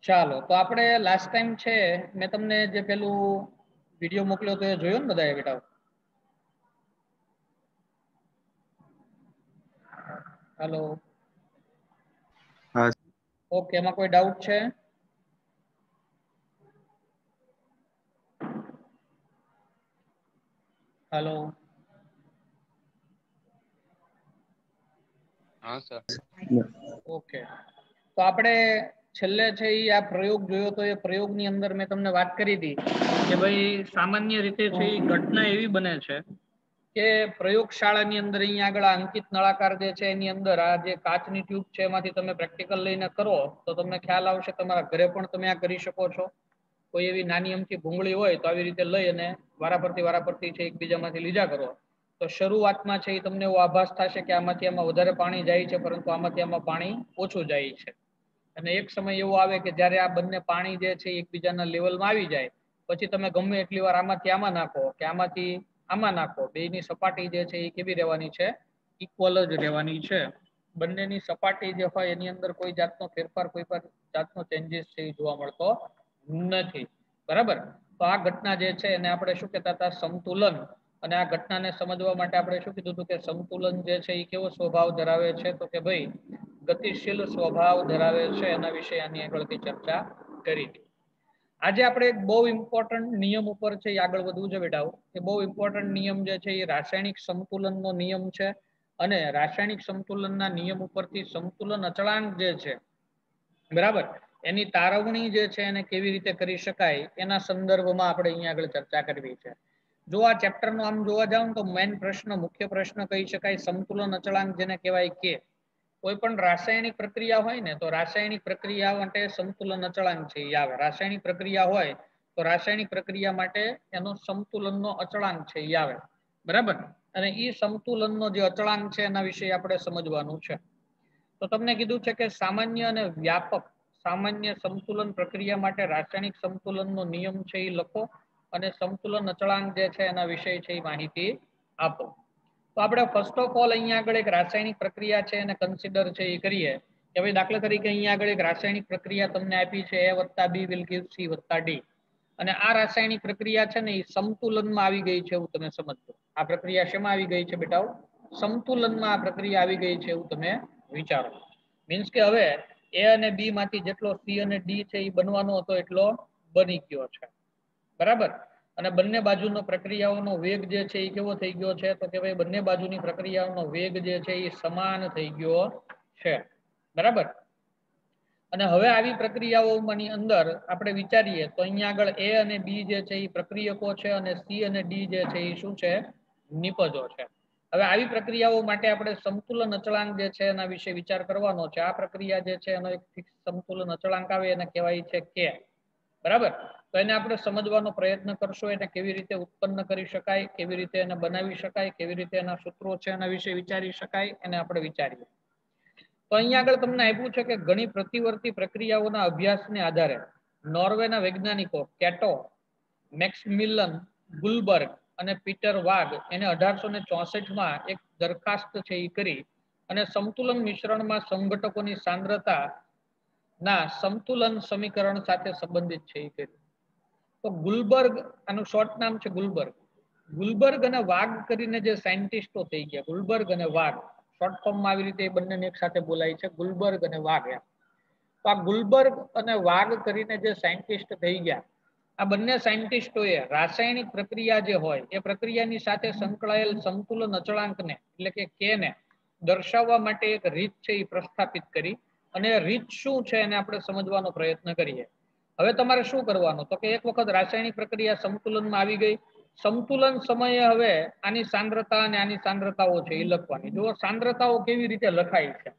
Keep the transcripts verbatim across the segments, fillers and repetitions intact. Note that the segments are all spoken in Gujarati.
ચાલો તો આપણે લાસ્ટ ટાઈમ છે મેં તમને જે પેલું વિડિયો મોકલ્યો તો એ જોયો ને બધાએ બેટા? હેલો, હા ઓકે, એમાં કોઈ ડાઉટ છે? હેલો, હા સર. ઓકે, તો આપણે છેલ્લે છે એ આ પ્રયોગ જોયો તો એ પ્રયોગની અંદર મેં તમને વાત કરી હતી કે ભાઈ સામાન્ય રીતે છે એ ઘટના એવી બને છે કે પ્રયોગશાળાની અંદર અહીંયા આગળ અંકિત નળાકાર જે છે એની અંદર આ જે કાચની ટ્યુબ છે એમાંથી તમે પ્રેક્ટિકલ લઈને કરો તો તમને ખ્યાલ આવશે. તમારા ઘરે પણ તમે આ કરી શકો છો. કોઈ એવી નાની અમથી ભૂંગળી હોય તો આવી રીતે લઈ અને વારાફરતી વારાફરતી છે એકબીજામાંથી લીધા કરો તો શરૂઆતમાં છે એ તમને એવો આભાસ થશે કે આમાંથી આમાં વધારે પાણી જાય છે, પરંતુ આમાંથી આમાં પાણી ઓછું જાય છે. અને એક સમય એવો આવે કે જ્યારે આ બંને પાણી જે છે એકબીજાના લેવલમાં આવી જાય પછી તમે ગમે એટલી વાર આમાંથી આમાં નાખો કે આમાંથી આમાં નાખો, બેની સપાટી જે છે એ કેવી રહેવાની છે? ઇક્વલ જ રહેવાની છે. બંનેની સપાટી જે હોય એની અંદર કોઈ જાતનો ફેરફાર, કોઈ પણ જાતનો ચેન્જીસ છે એ જોવા મળતો નથી. બરાબર? તો આ ઘટના જે છે એને આપણે શું કહેતા હતા? સમતુલન. અને આ ઘટનાને સમજવા માટે આપણે શું કીધું હતું કે સંતુલન જે છે એ કેવો સ્વભાવ ધરાવે છે? તો કે ભાઈ ગતિશીલ સ્વભાવ ધરાવે છે. એના વિશે આની આગળથી ચર્ચા કરી હતી. આજે આપણે એક બહુ ઇમ્પોર્ટન્ટ નિયમ ઉપર છે એ આગળ વધવું છે બેટા. એ બહુ ઇમ્પોર્ટન્ટ નિયમ જે છે એ રાસાયણિક સંતુલનનો નિયમ છે. અને રાસાયણિક સંતુલનના નિયમ ઉપરથી સંતુલન અચળાંક જે છે, બરાબર, એની તારવણી જે છે એને કેવી રીતે કરી શકાય એના સંદર્ભમાં આપણે અહીંયા આગળ ચર્ચા કરવી છે. જો આ ચેપ્ટરનો આમ જોવા જાવ ને તો મેઇન પ્રશ્ન, મુખ્ય પ્રશ્ન કહી શકાય સંતુલન અચળાંક જેને કહેવાય કે કોઈ પણ રાસાયણિક પ્રક્રિયા હોય ને તો રાસાયણિક પ્રક્રિયા માટે સંતુલન અચળાંક છે એ આવે. રાસાયણિક પ્રક્રિયા હોય તો રાસાયણિક પ્રક્રિયા માટે એનો સંતુલનનો અચળાંક છે એ આવે. બરાબર? અને એ સંતુલનનો જે અચળાંક છે એના વિશે આપણે સમજવાનું છે. તો તમને કીધું છે કે સામાન્ય અને વ્યાપક સામાન્ય સંતુલન પ્રક્રિયા માટે રાસાયણિક સંતુલનનો નિયમ છે એ લખો અને સંતુલન અચળાંક જે છે એના વિશે છે એ માહિતી આપો. તો આપણે ફર્સ્ટ ઓફ ઓલ અહીંયા આગળ એક રાસાયણિક પ્રક્રિયા છે એને કન્સિડર છે એ કરીએ કે ભાઈ દાખલા તરીકે અહીંયા આગળ એક રાસાયણિક પ્રક્રિયા તમને આપી છે A વત્તા B will give C વત્તા D. અને આ રાસાયણિક પ્રક્રિયા છે ને એ સંતુલનમાં આવી ગઈ છે એવું તમે સમજજો. આ પ્રક્રિયા શેમાં આવી ગઈ છે બેટાઓ? સંતુલનમાં આ પ્રક્રિયા આવી ગઈ છે એવું તમે વિચારો. મીન્સ કે હવે A અને B માંથી જેટલો C અને D છે એ બનવાનો હતો એટલો બની ગયો છે. બરાબર? અને બંને બાજુનો પ્રક્રિયાઓનો વેગ જે છે એ કેવો થઈ ગયો છે? તો કે ભાઈ બંને બાજુની પ્રક્રિયાઓનો વેગ જે છે એ સમાન થઈ ગયો છે. બરાબર? અને હવે આવી પ્રક્રિયાઓની અંદર આપણે વિચારીએ તો અહીંયા આગળ A અને B જે છે એ પ્રક્રિયકો છે અને C અને D જે છે એ શું છે? નિપજો છે. હવે આવી પ્રક્રિયાઓ માટે આપણે સંતુલન અચળાંક જે છે એના વિશે વિચાર કરવાનો છે. આ પ્રક્રિયા જે છે એનો એક ફિક્સ સંતુલન અચળાંક આવે એને કહેવાય છે કે. બરાબર? તો એને આપણે સમજવાનો પ્રયત્ન કરશું. એને કેવી રીતે ઉત્પન્ન કરી શકાય, કેવી રીતે એને બનાવી શકાય, કેવી રીતે એના સૂત્રો છે એના વિશે વિચારી શકાય, એને આપણે વિચારીએ. તો અહીંયા આગળ તમને આપ્યું છે કે ઘણી પ્રતિવર્તી પ્રક્રિયાઓના અભ્યાસને આધારે નોર્વેના વૈજ્ઞાનિકો કેટો, મેક્સમિલન, ગુલબર્ગ અને પીટર વાગ એને અઢારસો ને ચોસઠ માં એક દરખાસ્ત છે એ કરી અને સંતુલન મિશ્રણમાં સંઘટકોની સાંદ્રતા ના સંતુલન સમીકરણ સાથે સંબંધિત છે એ કર્યું. તો ગુલબર્ગ, આનું શોર્ટ નામ છે ગુલબર્ગ. ગુલબર્ગ અને વાગ કરીને જે સાયન્ટિસ્ટો થઈ ગયા, ગુલબર્ગ અને વાગ, શોર્ટ ફોર્મમાં આવી રીતે બંનેને એક સાથે બોલાય છે, ગુલબર્ગ અને વાગ. એમ તો આ ગુલબર્ગ અને વાગ કરીને જે સાયન્ટિસ્ટ થઈ ગયા, આ બંને સાયન્ટિસ્ટોએ રાસાયણિક પ્રક્રિયા જે હોય એ પ્રક્રિયાની સાથે સંકળાયેલ સંતુલન અચળાંકને એટલે કે કે ને દર્શાવવા માટે એક રીત છે એ પ્રસ્થાપિત કરી અને રીત શું છે એને આપણે સમજવાનો પ્રયત્ન કરીએ. હવે તમારે શું કરવાનું? તો કે એક વખત રાસાયણિક પ્રક્રિયા સંતુલનમાં આવી ગઈ, સંતુલન સમયે હવે આની સાંદ્રતા અને આની સાંદ્રતાઓ છે એ લખવાની. જો સાંદ્રતાઓ કેવી રીતે લખાય છે,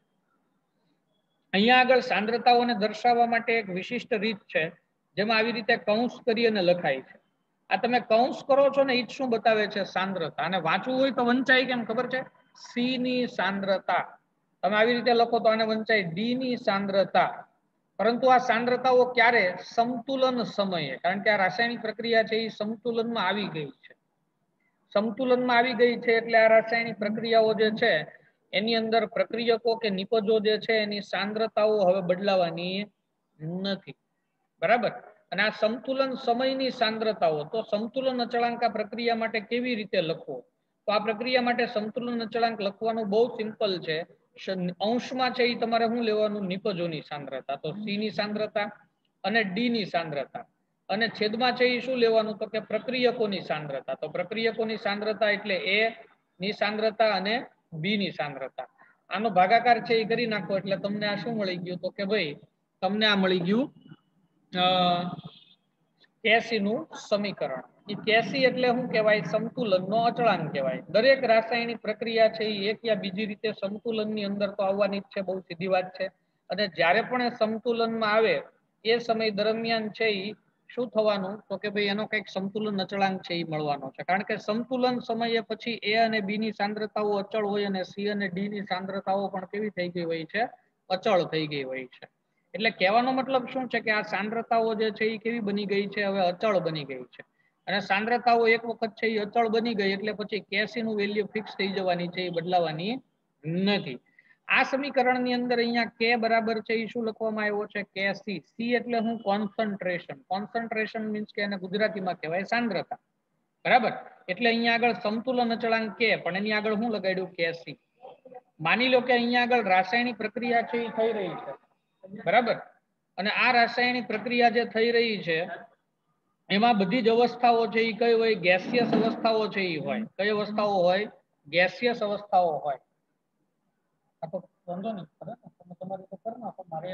અહીંયા આગળ સાંદ્રતાઓને દર્શાવવા માટે એક વિશિષ્ટ રીત છે જેમાં આવી રીતે કૌંસ કરી અને લખાય છે. આ તમે કૌંસ કરો છો ને એ જ શું બતાવે છે? સાંદ્રતા. અને વાંચવું હોય તો વંચાય કેમ ખબર છે? સી ની સાંદ્રતા. તમે આવી રીતે લખો તો આને વંચાય ડી ની સાંદ્રતા. પરંતુ આ સાંદ્રતાઓ ક્યારે? સંતુલન સમયે. કારણ કે આ રાસાયણિક પ્રક્રિયા છે એ સંતુલનમાં આવી ગઈ છે. સંતુલનમાં આવી ગઈ છે એટલે આ રાસાયણિક પ્રક્રિયાઓ જે છે એની અંદર પ્રક્રિયકો કે નિપજો જે છે એની સાંદ્રતાઓ હવે બદલાવાની નથી. બરાબર. અને આ સમતુલન સમયની સાંદ્રતાઓ, તો સમતુલન અચળાંક આ પ્રક્રિયા માટે કેવી રીતે લખવો? તો આ પ્રક્રિયા માટે સમતુલન અચળાંક લખવાનું બહુ સિમ્પલ છે. અંશમાં છે એ તમારે શું લેવાનું? નિપજોની સાંદ્રતા, તો સી ની સાંદ્રતા અને ડી ની સાંદ્રતા, અને છેદમાં છે એ શું લેવાનું? તો કે પ્રક્રિયકોની સાંદ્રતા. તો પ્રક્રિયકોની સાંદ્રતા એટલે એ ની સાંદ્રતા અને બી ની સાંદ્રતા. આનો ભાગાકાર છે એ કરી નાખો એટલે તમને આ શું મળી ગયું? તો કે ભાઈ તમને આ મળી ગયું કેસી નું સમીકરણ. એ કેસી એટલે શું કહેવાય? સમતુલન નો અચળાંક કહેવાય. દરેક રાસાયણિક પ્રક્રિયા છે એ એક યા બીજી રીતે સમતુલન ની અંદર તો આવવાની જ છે, બહુ સીધી વાત છે. અને જ્યારે પણ એ સમતુલનમાં આવે એ સમય દરમિયાન છે એ શું થવાનું? તો કે ભાઈ એનો કઈક સમતુલન અચળાંક છે એ મળવાનો છે. કારણ કે સમતુલન સમયે પછી એ અને બી ની સાંદ્રતાઓ અચળ હોય અને સી અને ડી ની સાંદ્રતાઓ પણ કેવી થઈ ગઈ હોય છે? અચળ થઈ ગઈ હોય છે. એટલે કહેવાનો મતલબ શું છે કે આ સાંદ્રતાઓ જે છે એ કેવી બની ગઈ છે? હવે અચળ બની ગઈ છે. અને સાંદ્રતાઓ એક વખત છે એ અચળ બની ગઈ એટલે પછી કેસી નું વેલ્યુ ફિક્સ થઈ જવાની છે, એ બદલાવાની નથી. આ સમીકરણની અંદર અહીંયા કે બરાબર છે એ શું લખવામાં આવ્યો છે? કેસી. સી એટલે હું? કોન્સન્ટ્રેશન. કોન્સન્ટ્રેશન મીન્સ કે એને ગુજરાતીમાં કહેવાય સાંદ્રતા. બરાબર. એટલે અહીંયા આગળ સમતુલન અચળાંક કે, પણ એની આગળ શું લગાડ્યું? કેસી. માની લો કે અહીંયા આગળ રાસાયણિક પ્રક્રિયા છે એ થઈ રહી છે, બરાબર. અને આ રાસાયણિક પ્રક્રિયા જે થઈ રહી છે એમાં બધી જ અવસ્થાઓ છે એ કઈ હોય? ગેસિયસ અવસ્થાઓ છે એ હોય. કઈ અવસ્થાઓ હોય? ગેસિયસ અવસ્થાઓ હોય. આ તો વાંધો નહીં, તમે તમારી રીતે કરી નાખો. મારે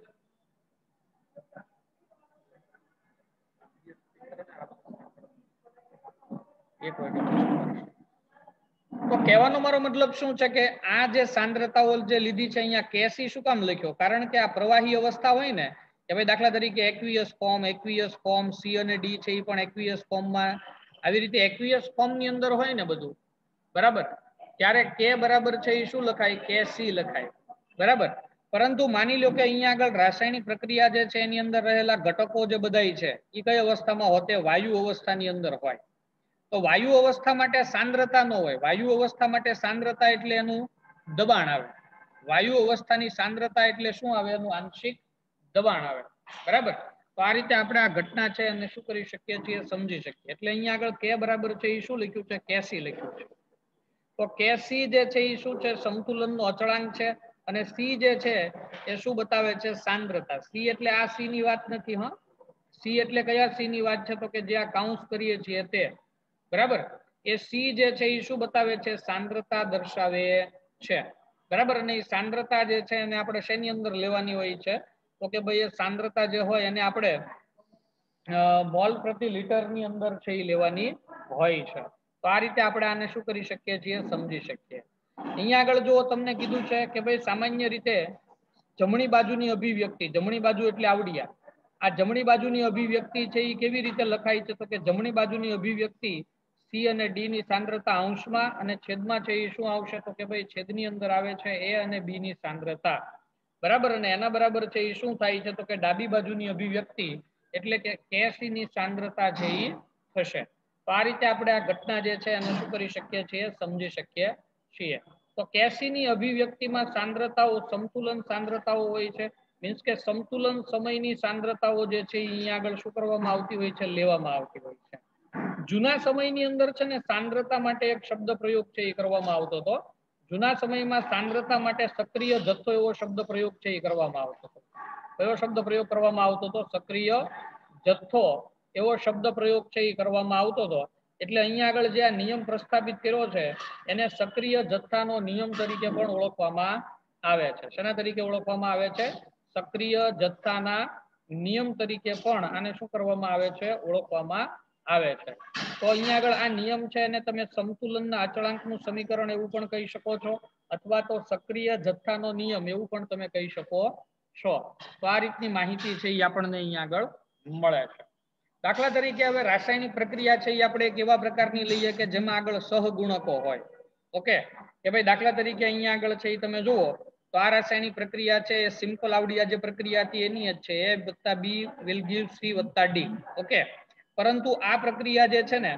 એક મિનિટ. તો કહેવાનો મારો મતલબ શું છે કે આ જે સાંદ્રતાઓ જે લીધી છે અહીંયા કેસી શું કામ લખ્યો? કારણ કે આ પ્રવાહી અવસ્થા હોય ને કે ભાઈ દાખલા તરીકે aqueous form, aqueous form, C અને ડી છે એ પણ એક્વિયસ ફોર્મમાં, આવી રીતે એક્વિયસ ફોર્મ ની અંદર હોય ને બધું, બરાબર, ત્યારે કે બરાબર છે એ શું લખાય? કેસી લખાય. બરાબર. પરંતુ માની લો કે અહીંયા આગળ રાસાયણિક પ્રક્રિયા જે છે એની અંદર રહેલા ઘટકો જે બધાય છે એ કઈ અવસ્થામાં હોતે? વાયુ અવસ્થાની અંદર હોય. તો વાયુ અવસ્થા માટે સાંદ્રતા ન હોય. વાયુ અવસ્થા માટે સાંદ્રતા એટલે એનું દબાણ આવે. વાયુ અવસ્થાની સાંદ્રતા એટલે શું આવે? એનું આંશિક દબાણ આવે. બરાબર. તો આ રીતે આપણે આ ઘટના છે અને શું કરી શકીએ છીએ? સમજી શકીએ. એટલે અહીંયા આગળ કે બરાબર છે એ શું લખ્યું છે? કેસી લખ્યું છે. તો કેસી જે છે એ શું છે? સમતુલન નો અચળાંક છે. અને સી જે છે એ શું બતાવે છે? સાંદ્રતા. સી એટલે આ સી ની વાત નથી. હા, સી એટલે કયા સી ની વાત છે? તો કે જે આ કાઉન્સ કરીએ છીએ તે. બરાબર. એ સી જે છે એ શું બતાવે છે? સાંદ્રતા દર્શાવે છે. બરાબર. અને એ સાંદ્રતા જે છે એને આપણે શેની અંદર લેવાની હોય છે? તો કે ભાઈ એ સાંદ્રતા જે હોય એને આપણે મોલ પ્રતિ લીટર ની અંદર છે એ લેવાની હોય છે. તો આ રીતે આપણે આને શું કરી શકીએ છીએ? સમજી શકીએ. અહીંયા આગળ જો તમને કીધું છે કે ભાઈ સામાન્ય રીતે જમણી બાજુની અભિવ્યક્તિ, જમણી બાજુ એટલે આવડિયા, આ જમણી બાજુની અભિવ્યક્તિ છે એ કેવી રીતે લખાય છે? તો કે જમણી બાજુની અભિવ્યક્તિ સી અને ડી ની સાંદ્રતા અંશમાં અને છેદમાં છે એ શું આવશે? તો કે ભાઈ છેદની અંદર આવે છે એ અને બી ની સાંદ્રતા. બરાબર. અને એના બરાબર છે એ શું થાય છે? તો કે ડાબી બાજુની અભિવ્યક્તિ એટલે કે કેસી ની સાંદ્રતા છે એ થશે. તો આ રીતે આપણે આ ઘટના જે છે એને શું કરી શકીએ છીએ? સમજી શકીએ છીએ. તો કેસી ની અભિવ્યક્તિમાં સાંદ્રતાઓ સમતુલન સાંદ્રતાઓ હોય છે. મીન્સ કે સમતુલન સમયની સાંદ્રતાઓ જે છે અહીંયા આગળ શું કરવામાં આવતી હોય છે? લેવામાં આવતી હોય છે. જૂના સમયની અંદર છે ને સાંદ્રતા માટે એક શબ્દ પ્રયોગ છે એ કરવામાં આવતો હતો. જૂના સમયમાં સાંદ્રતા માટે સક્રિય જથ્થો એવો શબ્દ પ્રયોગ છે એ કરવામાં આવતો હતો. કયો શબ્દ પ્રયોગ કરવામાં આવતો હતો? સક્રિય જથ્થો એવો શબ્દ પ્રયોગ છે એ કરવામાં આવતો હતો. એટલે અહીંયા આગળ જે આ નિયમ પ્રસ્થાપિત કર્યો છે એને સક્રિય જથ્થાનો નિયમ તરીકે પણ ઓળખવામાં આવે છે. શેના તરીકે ઓળખવામાં આવે છે? સક્રિય જથ્થાના નિયમ તરીકે પણ આને શું કરવામાં આવે છે? ઓળખવામાં આવે છે. તો અહીંયા આગળ આ નિયમ છે એને તમે સમતુલનના અચળાંકનું સમીકરણ એવું પણ કહી શકો છો, અથવા તો સક્રિય જથ્થાનો નિયમ એવું પણ તમે કહી શકો છો. તો આ રીતની માહિતી છે એ આપણને અહીંયા આગળ મળે છે. દાખલા તરીકે હવે રાસાયણિક પ્રક્રિયા છે એ આપણે કેવા પ્રકારની લઈએ કે જેમાં આગળ સહગુણકો હોય. ઓકે, કે ભાઈ દાખલા તરીકે અહીંયા આગળ છે એ તમે જુઓ તો આ રાસાયણિક પ્રક્રિયા છે એ સિમ્પલ આવડિયા જે પ્રક્રિયા હતી એની જ છે. એ વત્તા બી વિલ ગીવ સી વત્તા ડી. ઓકે, પરંતુ આ પ્રક્રિયા જે છે ને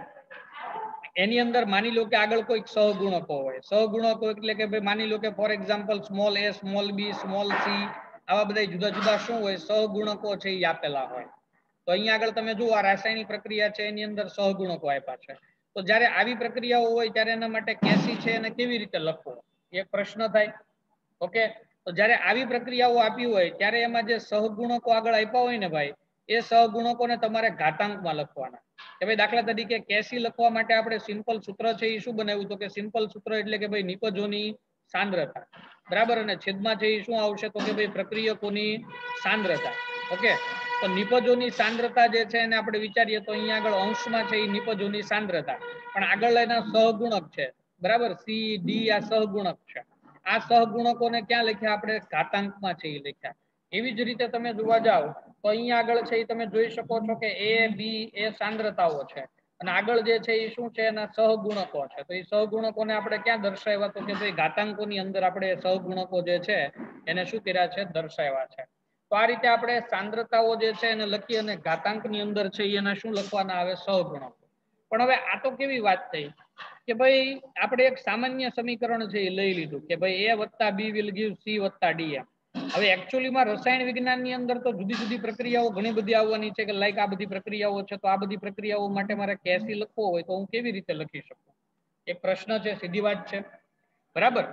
એની અંદર માની લો કે આગળ કોઈ સહગુણકો હોય. સહગુણકો એટલે કે ભાઈ માની લો કે for example small A, small B, small C, આવા બધા જુદા જુદા શું હોય? સહગુણકો છે એ આપેલા હોય. તો અહીંયા આગળ તમે જુઓ આ રાસાયણિક પ્રક્રિયા છે એની અંદર સહગુણકો આપ્યા છે. તો જ્યારે આવી પ્રક્રિયાઓ હોય ત્યારે એના માટે કેસી છે એને કેવી રીતે લખવું એક પ્રશ્ન થાય. ઓકે, તો જ્યારે આવી પ્રક્રિયાઓ આપી હોય ત્યારે એમાં જે સહગુણકો આગળ આપ્યા હોય ને ભાઈ એ સહગુણકોને તમારે ઘાતાંકમાં લખવાના. કે ભાઈ દાખલા તરીકે કેસી લખવા માટે આપણે સિમ્પલ સૂત્ર છે એ શું બનાવ્યું તો કે સિમ્પલ સૂત્ર એટલે કે ભાઈ નિપજોની સાંદ્રતા, બરાબર, અને છેદમાં છે એ શું આવશે તો કે ભાઈ પ્રક્રિયકોની સાંદ્રતા. ઓકે, તો નિપજોની સાંદ્રતા જે છે એને આપણે વિચારીએ તો અહીંયા આગળ અંશમાં છે એ નિપજોની સાંદ્રતા, પણ આગળ એના સહગુણક છે, બરાબર, સી ડી આ સહગુણક છે. આ સહગુણકોને ક્યાં લખ્યા આપણે ઘાતાંકમાં છે એ લખ્યા. એવી જ રીતે તમે જોવા જાવ તો અહીંયા આગળ છે એ તમે જોઈ શકો છો કે એ બી એ સાંદ્રતાઓ છે અને આગળ જે છે એ શું છે એના સહગુણકો છે. તો એ સહગુણકોને આપણે ક્યાં દર્શાવ્યા તો કે ભાઈ ઘાતાંકોની અંદર આપણે સહગુણકો જે છે એને શું કર્યા છે દર્શાવ્યા છે. તો આ રીતે આપણે સાંદ્રતાઓ જે છે એને લખી અને ઘાતાંકની અંદર છે એના શું લખવાના આવે સહગુણકો. પણ હવે આ તો કેવી વાત થઈ કે ભાઈ આપણે એક સામાન્ય સમીકરણ છે એ લઈ લીધું કે ભાઈ એ વત્તા બી વિલ ગીવ સી વત્તા ડી એમ. હવે એકચ્યુઅલીમાં રસાયણ વિજ્ઞાનની અંદર તો જુદી જુદી પ્રક્રિયાઓ ઘણી બધી આવવાની છે કે લાઈક આ બધી પ્રક્રિયાઓ છે તો આ બધી પ્રક્રિયાઓ માટે મારે કેસી લખવો હોય તો હું કેવી રીતે લખી શકું એક પ્રશ્ન છે, સીધી વાત છે, બરાબર.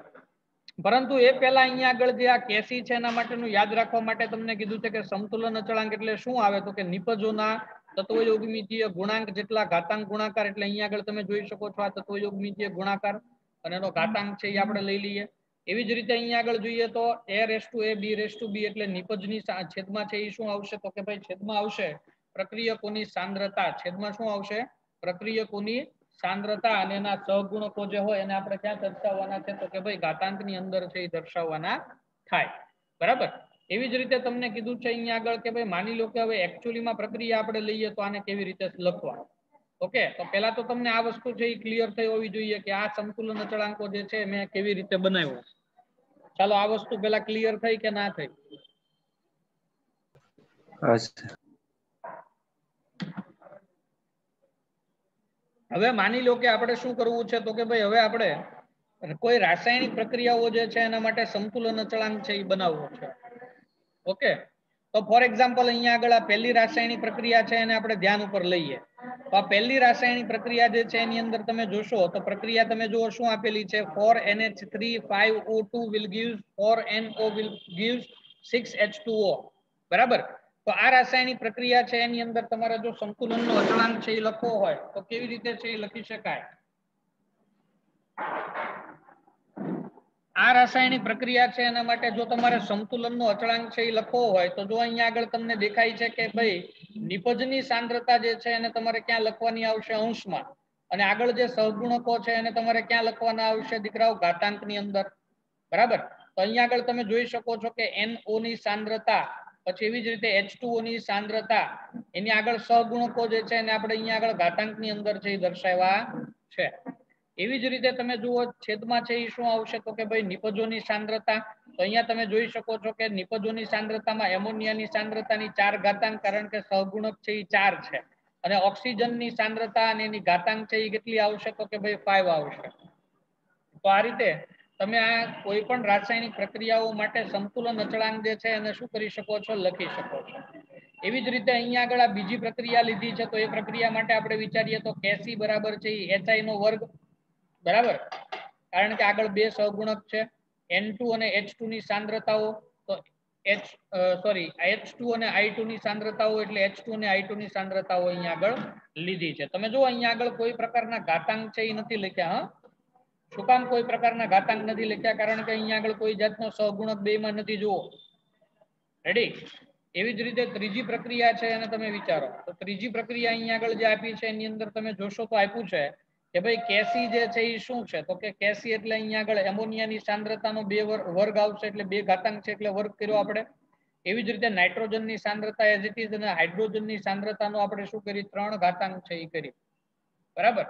પરંતુ એ પહેલા અહીંયા આગળ જે આ કેસી છે એના માટેનું યાદ રાખવા માટે તમને કીધું છે કે સમતુલન અચળાંક એટલે શું આવે તો કે નિપજોના તત્વયોગમિતીય ગુણાંક જેટલા ઘાતાંક ગુણાકાર. એટલે અહીંયા આગળ તમે જોઈ શકો છો આ તત્વયોગમિતીય ગુણાકાર અને એનો ઘાતાંક છે એ આપણે લઈ લઈએ. એવી જ રીતે અહીંયા આગળ જોઈએ તો A raise to A B raise to B એટલે નિપજની છેદમાં છે એ શું આવશે તો કે ભાઈ છેદમાં આવશે પ્રક્રિયકોની સાંદ્રતા. છેદમાં શું આવશે પ્રક્રિયકોની સાંદ્રતા અને એના સહગુણકો જે હોય એને આપણે ક્યાં દર્શાવવાના છે તો કે ભાઈ ઘાતાંકની અંદર છે એ દર્શાવવાના થાય, બરાબર. એવી જ રીતે તમને કીધું છે અહીંયા આગળ કે ભાઈ માની લો કે હવે એકચ્યુઅલીમાં પ્રક્રિયા આપણે લઈએ તો આને કેવી રીતે લખવા. ઓકે, તો પહેલા તો તમને આ વસ્તુ છે એ ક્લિયર થઈ હોવી જોઈએ કે આ સંતુલન અચળાંકો જે છે મેં કેવી રીતે બનાવ્યો. ચાલો આ વસ્તુ પેલા ક્લિયર થઈ કે ના થઈ? હવે માની લો કે આપણે શું કરવું છે તો કે ભાઈ હવે આપણે કોઈ રાસાયણિક પ્રક્રિયાઓ જે છે એના માટે સંતુલન અચળાંક છે એ બનાવવો છે. ઓકે, તો ફોર એક્ઝામ્પલ અહીંયા આગળ આ પહેલી રાસાયણિક પ્રક્રિયા છે એને આપણે ધ્યાન ઉપર લઈએ. તો આ પહેલી રાસાયણિક પ્રક્રિયા જે છે એની અંદર તમે જોશો તો પ્રક્રિયા તમે જુઓ શું આપેલી છે four N H three five O two will give four N O will give six H two O, બરાબર. તો આ રાસાયણિક પ્રક્રિયા છે એની અંદર તમારે જો સંતુલનનો અચળાંક છે એ લખવો હોય તો કેવી રીતે છે એ લખી શકાય. આ રાસાયણિક પ્રક્રિયા છે એના માટે જો તમારે સંતુલનનો અચળાંક છે એ લખવો હોય તો જો અહીંયા આગળ તમને દેખાય છે કે ભાઈ નિપજની સાંદ્રતા જે છે એને તમારે ક્યાં લખવાની આવશે અંશમાં અને આગળ જે સહગુણકો છે એને તમારે ક્યાં લખવાના આવશે દીકરાઓ ઘાતાંકની અંદર, બરાબર. તો અહીંયા આગળ તમે જોઈ શકો છો કે એન ઓ ની સાંદ્રતા પછી એવી જ રીતે એચ ટુ ઓ ની સાંદ્રતા એની આગળ સહગુણકો જે છે એને આપણે અહીંયા આગળ ઘાતાંકની અંદર છે એ દર્શાવ્યા છે. એવી જ રીતે તમે જુઓ છેદમાં છે એ શું આવશે તો કે ભાઈ નિપજોની સાંદ્રતા. તો અહીંયા તમે જોઈ શકો છો કે નિપજોની સાંદ્રતામાં એમોનિયાની સાંદ્રતાની ચાર ઘાતાંક કારણ કે સહગુણક છે એ ચાર છે અને ઓક્સિજનની સાંદ્રતા અને એની ઘાતાંક છે એ કેટલી આવશે તો કે ભાઈ પાંચ આવશે. તો આ રીતે તમે આ કોઈ પણ રાસાયણિક પ્રક્રિયાઓ માટે સંતુલન અચળાંક જે છે એને શું કરી શકો છો લખી શકો છો. એવી જ રીતે અહીંયા આગળ આ બીજી પ્રક્રિયા લીધી છે તો એ પ્રક્રિયા માટે આપણે વિચારીએ તો કેસી બરાબર છે એચઆઈ નો વર્ગ, બરાબર, કારણ કે આગળ બે સહગુણક છે એન ટુ અને એચ ટુ ની સાંદ્રતાઓ. તો એચ સોરી એચ ટુ અને આઈ ટુ ની સાંદ્રતાઓ એટલે એચ ટુ અને આઈ ટુ ની સાંદ્રતાઓ અહીંયા આગળ લીધી છે. તમે જો અહીંયા આગળ કોઈ પ્રકારના ઘાતાંક છે એ નથી લખ્યા. હા, શું કામ કોઈ પ્રકારના ઘાતાંક નથી લખ્યા કારણ કે અહીંયા આગળ કોઈ જાતનો સહગુણક બે માં નથી. જુઓ રેડી. એવી જ રીતે ત્રીજી પ્રક્રિયા છે અને તમે વિચારો તો ત્રીજી પ્રક્રિયા અહીંયા આગળ જે આપી છે એની અંદર તમે જોશો તો આપ્યું છે કે ભાઈ કેસી જે છે એ શું છે તો કે કેસી એટલે અહીંયા આગળ એમોનિયાની સાંદ્રતાનો બે વર્ગ આવશે એટલે બે ઘાતાંક છે એટલે વર્ગ કર્યો આપણે. એવી જ રીતે નાઇટ્રોજનની સાંદ્રતા એઝ ઇટ ઇઝ અને હાઇડ્રોજનની સાંદ્રતાનો આપણે શું કરી ત્રણ ઘાતાંક છે એ કરી, બરાબર.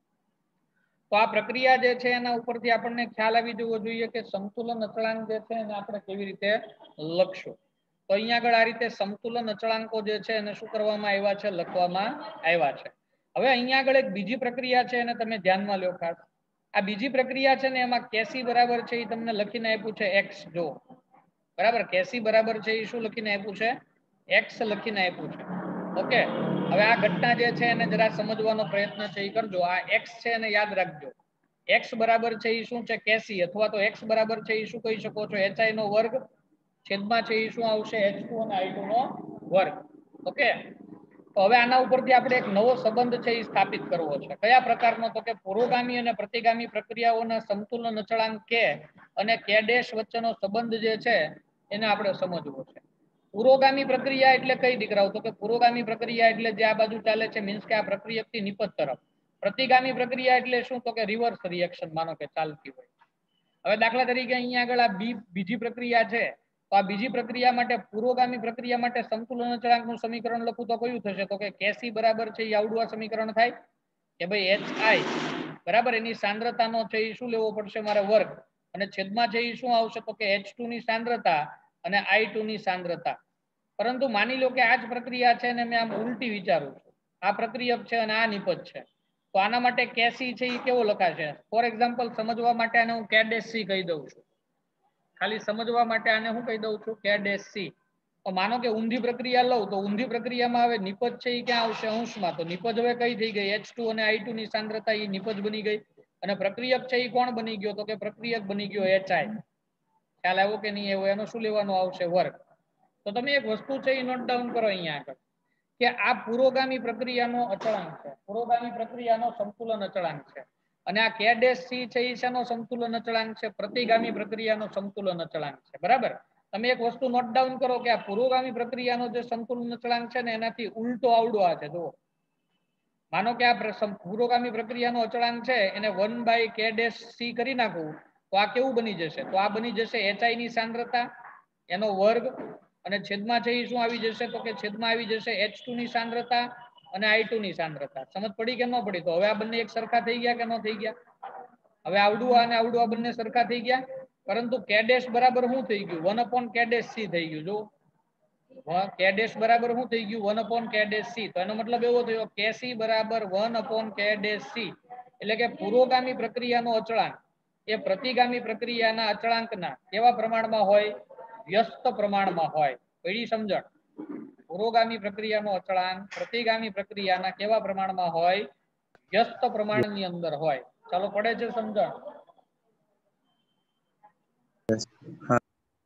તો આ પ્રક્રિયા જે છે એના ઉપરથી આપણને ખ્યાલ આવી જવો જોઈએ કે સંતુલન અચળાંક જે છે એને આપણે કેવી રીતે લખશું. તો અહીંયા આગળ આ રીતે સંતુલન અચળાંકો જે છે એને શું કરવામાં આવ્યા છે લખવામાં આવ્યા છે. હવે અહીંયા આગળ એક બીજી પ્રક્રિયા છે એને તમે ધ્યાનમાં લો ખાસ. આ બીજી પ્રક્રિયા છે ને એમાં કેસી બરાબર છે એ તમને લખીને આપ્યું છે એક્સ. જો બરાબર કેસી બરાબર છે એ શું લખીને આપ્યું છે એક્સ લખીને આપ્યું છે. ઓકે, હવે આ ઘટના જે છે એને જરા સમજવાનો પ્રયત્ન છે એ કરજો. આ x છે એને યાદ રાખજો. x બરાબર છે એ શું છે કેસી, અથવા તો x બરાબર છે એ શું કહી શકો છો hi નો વર્ગ, છેદમાં છે એ શું આવશે એચ ટુ અને આઈ ટુ નો વર્ગ. ઓકે, તો હવે આના ઉપરથી આપણે એક નવો સંબંધ છે એ સ્થાપિત કરવો છે. કયા પ્રકારનો? તો કે પુરોગામી અને પ્રતિગામી પ્રક્રિયાઓના સંતુલન અચળાંક કે અને કે ડેશ વચ્ચેનો સંબંધ જે છે એને આપણે સમજવો છે. પુરોગામી પ્રક્રિયા એટલે કઈ દીકરાઓ? તો કે પુરોગામી પ્રક્રિયા એટલે જે આ બાજુ ચાલે છે, મીન્સ કે આ પ્રક્રિયકથી નિપજ તરફ. પ્રતિગામી પ્રક્રિયા એટલે શું? તો કે રિવર્સ રિએક્શન માનો કે ચાલતી હોય. હવે દાખલા તરીકે અહીંયા આગળ આ બી બીજી પ્રક્રિયા છે, તો આ બીજી પ્રક્રિયા માટે પુરોગામી પ્રક્રિયા માટે સંતુલન અચળાંકનું સમીકરણ લખું તો કયું થશે? તો કે કેસી બરાબર છે એ આવડું આ સમીકરણ થાય કે ભાઈ એચ આઈ બરાબર એની સાંદ્રતાનો છે એ શું લેવો પડશે મારે? વર્ગ, અને છેદમાં છે એ શું આવશે? તો કે એચ ટુ ની સાંદ્રતા અને આઈ ટુ ની સાંદ્રતા. પરંતુ માની લો કે આ જ પ્રક્રિયા છે ને મેં આમ ઉલટી વિચારું છું, આ પ્રક્રિયક છે અને આ નિપજ છે, તો આના માટે કેસી છે એ કેવો લખાશે? ફોર એક્ઝામ્પલ સમજવા માટે આને હું કે ડેશ સી કહી દઉં છું. ખાલી સમજવા માટે આને હું કહી દઉં છું? કે ડેશ સી. તો માનો કે ઊંધી પ્રક્રિયા લઉં તો ઊંધી પ્રક્રિયામાં હવે નિપજ છે એ ક્યાં આવશે? અંશમાં. તો નિપજ હવે કઈ થઈ ગઈ? એચ ટુ અને આઈ ટુ ની સાંદ્રતા એ નિપજ બની ગઈ, અને પ્રક્રિયક છે એ કોણ બની ગયો? તો કે પ્રક્રિયક બની ગયો એચ આઈ. ખ્યાલ આવ્યો કે નહીં આવ્યો? એનો શું લેવાનો આવશે? વર્ગ. તો તમે એક વસ્તુ છે એ નોટ ડાઉન કરો અહીંયા આગળ કે આ પુરોગામી પ્રક્રિયાનો અચળાંક છે, પુરોગામી પ્રક્રિયાનો સંતુલન અચળાંક છે, અને આ કે ડેશ સી છે એ શેનો સંતુલન અચળાંક છે? પ્રતિગામી પ્રક્રિયાનો સંતુલન અચળાંક છે. બરાબર, તમે એક વસ્તુ નોટ ડાઉન કરો કે આ પુરોગામી પ્રક્રિયાનો જે સંતુલન અચળાંક છે ને એનાથી ઉલટો આવડો આ છે. જુઓ, માનો કે આ પુરોગામી પ્રક્રિયાનો અચળાંક છે એને one by K dash C કરી નાખું તો આ કેવું બની જશે? તો આ બની જશે એચઆઈ ની સાંદ્રતા એનો વર્ગ, અને છેદમાં છે એ શું આવી જશે? તો કે છેદમાં આવી જશે એચ ટુ ની સાંદ્રતા અને આઈ ટુ ની સાંદ્રતા. સમજ પડી કે ન પડી? તો હવે આ બંને એક સરખા થઈ ગયા કે ન થઈ ગયા? હવે આવડું અને આવડું આ બંને સરખા થઈ ગયા, પરંતુ કે ડેશ બરાબર શું થઈ ગયું? One upon K dash C થઈ ગયું. જો કે ડેશ બરાબર શું થઈ ગયું? One upon K dash C. તો એનો મતલબ એવો થયો કે સી બરાબર one upon K dash C, એટલે કે પુરોગામી પ્રક્રિયાનો અચળાંક એ પ્રતિગામી પ્રક્રિયાના અચળાંકના કેવા પ્રમાણમાં હોય? વ્યસ્ત પ્રમાણમાં હોય. એવી સમજણ. પુરોગામી પ્રક્રિયાનો અચળાંક પ્રતિગામી પ્રક્રિયાના કેવા પ્રમાણમાં હોય? વ્યસ્ત પ્રમાણની અંદર હોય. ચાલો, પડે છે સમજણ? હા.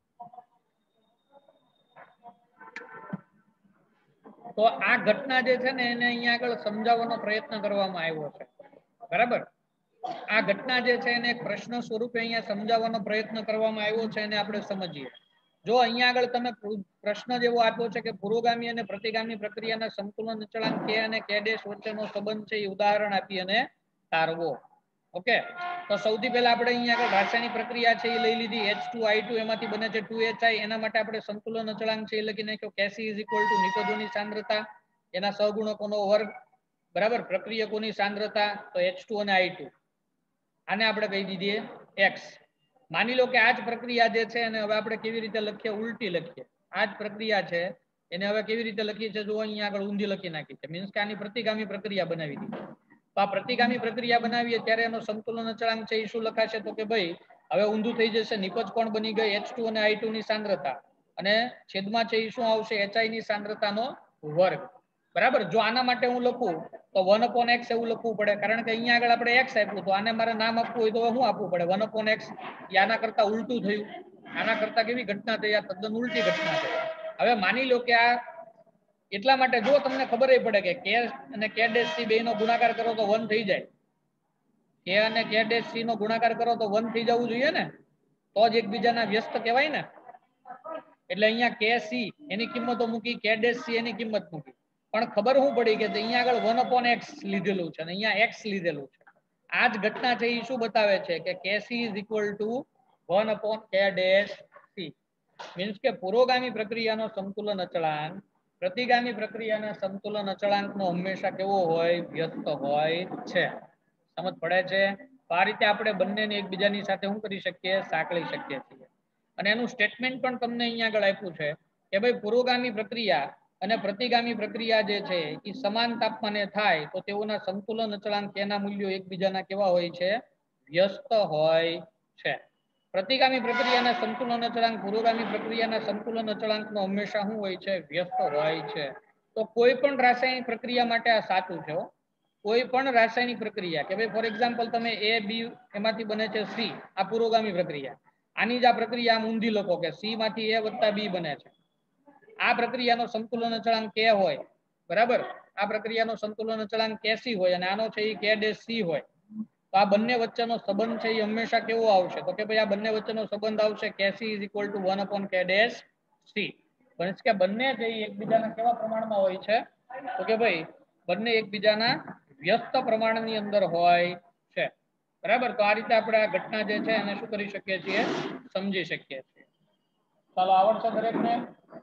તો આ ઘટના જે છે ને એને અહીંયા આગળ સમજાવવાનો પ્રયત્ન કરવામાં આવ્યો છે. બરાબર, આ ઘટના જે છે એને એક પ્રશ્ન સ્વરૂપે અહીંયા સમજાવવાનો પ્રયત્ન કરવામાં આવ્યો છે, એને આપણે સમજીએ. જો અહીંયા આગળ તમે પ્રશ્ન જેવો આપ્યો છે કે પુરોગામી અને પ્રતિગામી પ્રક્રિયાના સંતુલન અચળાંક કે અને કે ડેશ વચ્ચેનો સંબંધ છે એ ઉદાહરણ આપી અને તારવો. ઓકે, તો સૌથી પહેલા આપણે અહીંયા આગળ રાસાયણિક પ્રક્રિયા છે એ લઈ લીધી. એચ ટુ આઈ ટુ એમાંથી બને છે ટુ એચ આઈ. એના માટે આપણે સંતુલન અચળાંક છે એ લખી નાખ્યો કેસી ઇઝ ઇક્વલ ટુ નિપજોની સાંદ્રતા એના સહગુણકોનો વર્ગ, બરાબર, પ્રક્રિયકોની સાંદ્રતા તો એચ ટુ અને આઈ ટુ. આને આપણે કહી દીધી એક્સ. માની લો કે આ જ પ્રક્રિયા જે છે એને હવે આપણે કેવી રીતે લખીએ? ઉલટી લખીએ. આ જ પ્રક્રિયા છે એને હવે કેવી રીતે લખીએ છે? જો અહીંયા આગળ ઊંધી લખી નાખી છે, મીન્સ કે આની પ્રતિગામી પ્રક્રિયા બનાવી દીધી. તો આ પ્રતિગામી પ્રક્રિયા બનાવીએ ત્યારે એનો સંતુલન અચળાંક છે એ શું લખાશે? તો કે ભાઈ હવે ઊંધું થઈ જશે. નિપજ કોણ બની ગઈ? એચ ટુ અને આઈ ટુ ની સાંદ્રતા, અને છેદમાં છે એ શું આવશે? એચઆઈ ની સાંદ્રતાનો વર્ગ. બરાબર, જો આના માટે હું લખું તો વન અપોન એક્સ એવું લખવું પડે, કારણ કે અહીંયા આગળ આપણે એક્સ આપ્યું, તો આને મારે નામ આપવું હોય તો શું આપવું પડે? One upon X. આના કરતા ઉલટું થયું. આના કરતા કેવી ઘટના થઈ? આ તદ્દન ઉલટી ઘટના થઈ. હવે માની લો કે આ એટલા માટે જો તમને ખબર પડે કે કે અને કે ડેશ સી બે નો ગુણાકાર કરો તો વન થઈ જાય, કે અને કે ડેશ સી નો ગુણાકાર કરો તો વન થઈ જવું જોઈએ ને, તો જ એકબીજાના વ્યસ્ત કહેવાય ને. એટલે અહીંયા કે સી એની કિંમતો મૂકી, કે ડેશ સી એની કિંમત મૂકી, પણ ખબર શું પડી કે અહીંયા આગળ વન અપોન એક્સ લીધેલું છે અને અહીંયા એક્સ લીધેલું છે. આ જ ઘટના છે એ શું બતાવે છે કે K C is equal to one upon K dash C. Means કે પુરોગામી પ્રક્રિયાનો સંતુલન અચળાંક પ્રતિગામી પ્રક્રિયાના સંતુલન અચળાંકનો હંમેશા કેવો હોય? વ્યસ્ત હોય છે. સમજ પડે છે? તો આ રીતે આપણે બંનેને એકબીજાની સાથે શું કરી શકીએ? સાંકળી શકીએ છીએ. અને એનું સ્ટેટમેન્ટ પણ તમને અહીંયા આગળ આપ્યું છે કે ભાઈ પુરોગામી પ્રક્રિયા અને પ્રતિગામી પ્રક્રિયા જે છે એ સમાન તાપમાને થાય તો તેઓના સંતુલન અચળાંક તેના મૂલ્યો એકબીજાના કેવા હોય છે? વ્યસ્ત હોય છે. પ્રતિગામી પ્રક્રિયાના સંતુલન અચળાંક પુરોગામી પ્રક્રિયાના સંતુલન અચળાંકનો હંમેશા શું હોય છે? વ્યસ્ત હોય છે. તો કોઈ પણ રાસાયણિક પ્રક્રિયા માટે આ સાચું છે. કોઈ પણ રાસાયણિક પ્રક્રિયા કે ભાઈ ફોર એક્ઝામ્પલ તમે એ બી એમાંથી બને છે સી, આ પુરોગામી પ્રક્રિયા. આની જ આ પ્રક્રિયા આમ ઊંધી લખો કે સી માંથી એ વત્તા બી બને છે. આ પ્રક્રિયાનો સંતુલન અચળાંક કે હોય, બરાબર? આ પ્રક્રિયાનો સંતુલન અચળાંક કેસી હોય અને આનો છે એ કે ડેશ સી હોય. તો આ બંને વચ્ચેનો સંબંધ છે એ હંમેશા કેવો આવશે? તો કે ભાઈ આ બંને વચ્ચેનો સંબંધ આવશે K C is equal to one upon K dash C. પણ કે બંને જે એકબીજાના કેવા પ્રમાણમાં હોય છે? તો કે ભાઈ બંને એકબીજાના વ્યસ્ત પ્રમાણની અંદર હોય છે. બરાબર? તો આ રીતે આપણે આ ઘટના જે છે એને શું કરી શકીએ છીએ? સમજી શકીએ છીએ. ચાલો, આવડશે દરેકને?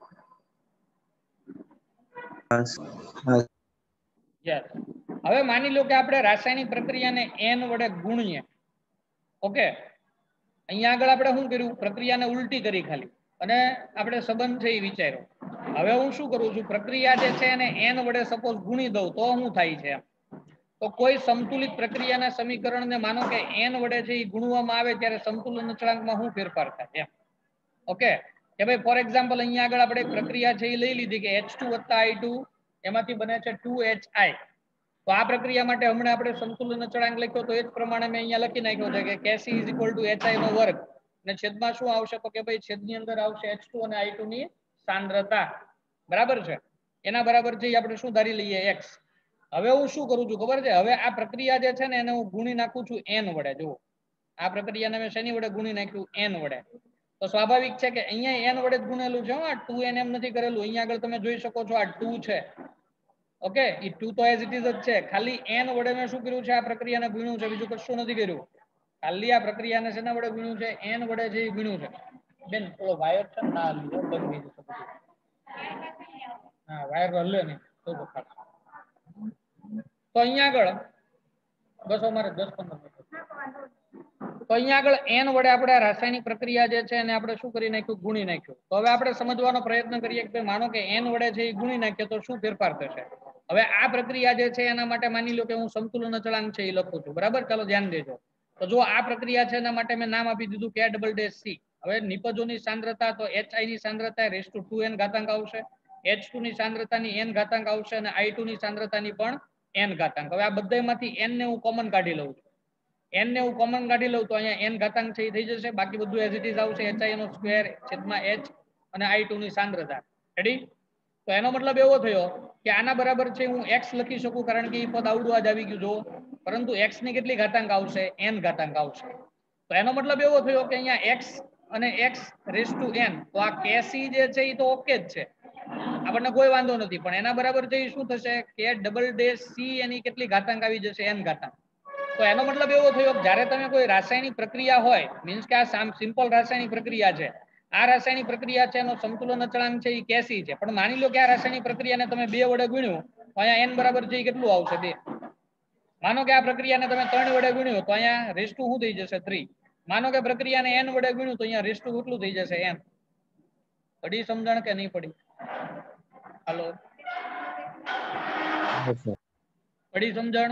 યસ. હવે માની લો કે આપણે રાસાયણિક પ્રક્રિયાને એન વડે ગુણીએ. ઓકે, અહીંયા આગળ આપણે શું કર્યું? પ્રક્રિયાને ઉલટી કરી ખાલી, અને આપણે સંબંધ છે એ વિચાર્યો. હવે હું શું કરું છું? પ્રક્રિયા જે છે એને એન વડે સપોઝ ગુણી દઉં તો શું થાય છે? તો કોઈ સંતુલિત પ્રક્રિયાના સમીકરણને માનો કે એન વડે છે એ ગુણવામાં આવે ત્યારે સંતુલન અચળાંકમાં શું ફેરફાર થાય? ઓકે, કે ભાઈ ફોર એક્ઝામ્પલ અહીંયા આગળ આપણે એક પ્રક્રિયા છે એ લઈ લીધી કે એચ ટુ વત્તા આઈ ટુ, એમાંથી બને છે ટુ એચ આઈ. તો આ પ્રક્રિયા માટે હમણાં આપણે સંતુલન અચળાંક લખ્યો તો એ જ પ્રમાણે મેં અહીંયા લખી નાખ્યો છે કે K C is equal to H I નો વર્ગ, અને છેદમાં શું આવશે? તો કે ભાઈ છેદની અંદર આવશે એચ ટુ અને આઈ ટુ ની સાંદ્રતા. બરાબર છે? એના બરાબર છે આપણે શું ધારી લઈએ? એક્સ. હવે હું શું કરું છું ખબર છે? હવે આ પ્રક્રિયા જે છે ને એને હું ગુણી નાખું છું એન વડે. જુઓ, આ પ્રક્રિયાને મેં શેની વડે ગુણી નાખ્યું? એન વડે. તો સ્વાભાવિક છે કે અહીંયા એન વડે જ ગુણેલું છે. આ ટુ એન એમ નથી કરેલું. અહીંયા આગળ તમે જોઈ શકો છો આ ટુ છે. ઓકે, એ ટુ તો એઝ ઇટ ઇઝ જ છે. ખાલી એન વડે મેં શું કર્યું છે? આ પ્રક્રિયાને ગુણ્યું છે, બીજું કશું નથી કર્યું. ખાલી આ પ્રક્રિયાને શેના વડે ગુણ્યું છે? એન વડે છે એ ગુણ્યું છે. બેન થોડો વાયર છે ને ના લીધો બંધ થઈ જશે બધું. હા, વાયર હલે નહીં તો તો ખાસ. તો અહીંયા આગળ બસ અમારે દસ પંદર મિનિટ. તો અહીંયા આગળ એન વડે આપણે રાસાયણિક પ્રક્રિયા જે છે એને આપણે શું કરી નાખ્યું? ગુણી નાખ્યું. તો હવે આપણે સમજવાનો પ્રયત્ન કરીએ કે માનો કે એન વડે છે એ ગુણી નાખીએ તો શું ફેરફાર થશે? હવે આ પ્રક્રિયા જે છે એના માટે માની લો કે હું સંતુલન અચળાંક છે એ લખું છું. બરાબર? ચાલો ધ્યાન દેજો. તો જો આ પ્રક્રિયા છે એના માટે મેં નામ આપી દીધું કે ડબલ ડેશ સી. હવે નિપજોની સાંદ્રતા તો એચ આઈ ની સાંદ્રતા રેસ ટુ ટુ એન ઘાતાંક આવશે, એચ ટુ ની સાંદ્રતાની એન ઘાતાંક આવશે અને આઈ ટુ ની સાંદ્રતાની પણ એન ઘાતાંક. હવે આ બધામાંથી એન ને હું કોમન કાઢી લઉં છું. એન ને હું કોમન કાઢી લઉં તો અહીંયા એન ઘાતાંક છે એ થઈ જશે. બાકી બધું એઝ ઇટ ઇઝ આવશે. એચઆઈ નો સ્ક્વેર છેદમાં એચ અને આઈ ટુ ની સાંદ્રતા. રેડી? તો એનો મતલબ એવો થયો કે આના બરાબર છે હું એક્સ લખી શકું, કારણ કે એ પદ આવડું આજ આવી ગયું. જો પરંતુ એક્સ ની કેટલી ઘાતાંક આવશે? એન ઘાતાંક આવશે. તો એનો મતલબ એવો થયો કે અહીંયા એક્સ અને એક્સ રેસ ટુ એન. તો આ કેસી જે છે એ તો ઓકે જ છે, આપણને કોઈ વાંધો નથી. પણ એના બરાબર છે એ શું થશે? કે ડબલ ડેશ સી એની કેટલી ઘાતાંક આવી જશે? એન ઘાતાંક. તો એનો મતલબ એવો થયો કે જ્યારે તમે કોઈ રાસાયણિક પ્રક્રિયા હોય, મીન્સ કે આ સિમ્પલ રાસાયણિક પ્રક્રિયા છે, આ રાસાયણિક પ્રક્રિયા છે એનો સંતુલન અચળાંક છે એ કેસી છે. પણ માની લો કે આ રાસાયણિક પ્રક્રિયાને તમે બે વડે ગુણ્યું તો અહીંયા એન બરાબર છે એ કેટલું આવશે? બે. માનો કે આ પ્રક્રિયાને તમે ત્રણ વડે ગુણ્યું તો અહીંયા રેસ ટુ શું થઈ જશે? થ્રી. માનો કે પ્રક્રિયાને એન વડે ગુણ્યું તો અહીંયા રેસ ટુ કેટલું થઈ જશે? એન. પડી સમજણ કે નહીં પડી? હાલો, પડી સમજણ?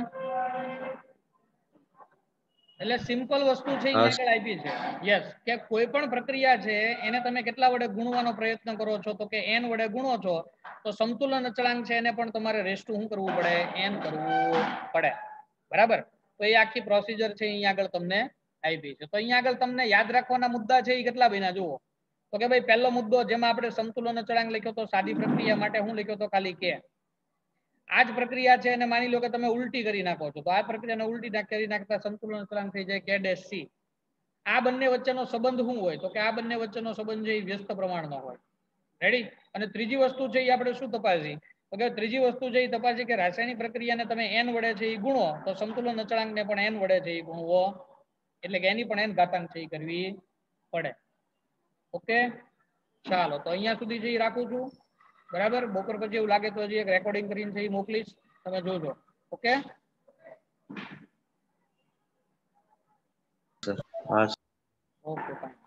એટલે સિમ્પલ વસ્તુ છે અહીંયા આગળ આપી છે. યસ, કે કોઈ પણ પ્રક્રિયા છે એને તમે કેટલા વડે ગુણવાનો પ્રયત્ન કરો છો? તો કે એન વડે ગુણો છો તો સંતુલન અચળાંક છે એને પણ તમારે રેસ ટુ શું કરવું પડે? એન કરવું પડે. બરાબર? તો એ આખી પ્રોસીજર છે અહીંયા આગળ તમને આપી છે. તો અહીંયા આગળ તમને યાદ રાખવાના મુદ્દા છે એ કેટલા બન્યા જુઓ. તો કે ભાઈ પહેલો મુદ્દો જેમાં આપણે સંતુલન અચળાંક લખ્યો તો સાદી પ્રક્રિયા માટે હું લખ્યો તો? ખાલી કે. આ જ પ્રક્રિયા છે અને માની લો કે તમે ઉલટી કરી નાખો છો તો આ પ્રક્રિયાને ઉલટી કરી નાખતા સંતુલન અચળાંક થઈ જાય કે ડેશ સી. આ બંને વચ્ચેનો સંબંધ શું હોય? તો કે આ બંને વચ્ચેનો સંબંધ છે એ વ્યસ્ત પ્રમાણનો હોય. રેડી? અને ત્રીજી વસ્તુ છે એ આપણે શું તપાસી? તો કે ત્રીજી વસ્તુ છે એ તપાસી કે રાસાયણિક પ્રક્રિયાને તમે એન વડે છે એ ગુણો તો સંતુલન અચળાંકને પણ એન વડે છે એ ગુણવો, એટલે કે એની પણ એન ઘાતાંક છે એ કરવી પડે. ઓકે, ચાલો તો અહીંયા સુધી જે રાખું છું. બરાબર? બપોર પછી એવું લાગે તો હજી એક રેકોર્ડિંગ કરીને છે એ મોકલીશ, તમે જોજો. Okay, sir. હા. Okay, fine.